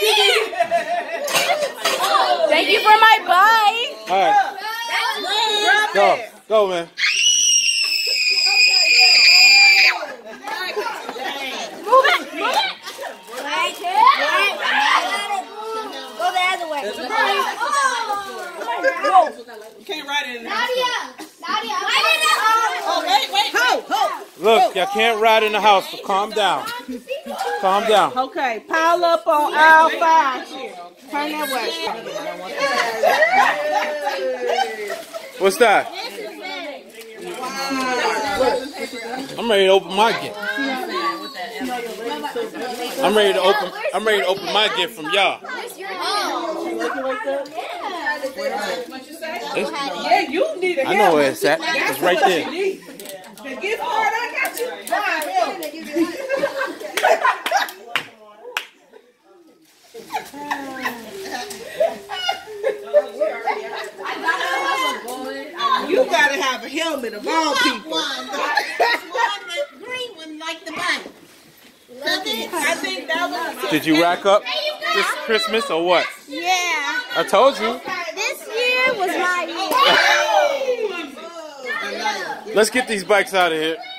Thank you for my bike. All right. Go, man. Move it. Go the other way. You can't ride it in the house. Nadia. Oh, wait. Look, y'all can't ride in the house, so calm down. Calm down. Okay, pile up on aisle 5. Turn that way. What's that? I'm ready to open my gift. I'm ready to open my gift from y'all. Yeah, you need a I know where it's at. It's right there. The gift card, I got you. You gotta have a helmet of all people. Green one like the bike. I think that was. Did you rack up this Christmas or what? Yeah. I told you. This year was my year. Let's get these bikes out of here.